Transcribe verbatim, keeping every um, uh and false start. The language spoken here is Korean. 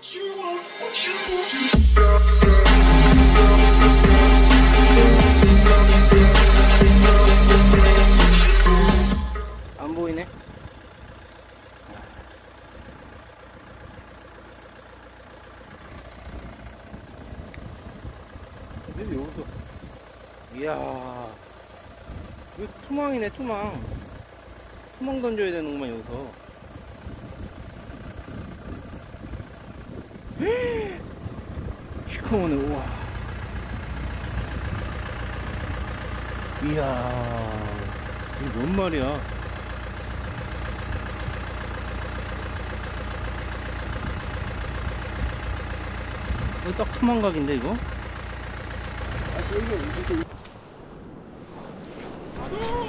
안 보이네. 근데 여기서, 이야, 이거 투망이네, 투망. 투망 던져야 되는구만, 여기서. 시커머네, 우와. 이야, 이게 뭔 말이야. 이거 딱 투망각인데, 이거? 아, 여기, 여기.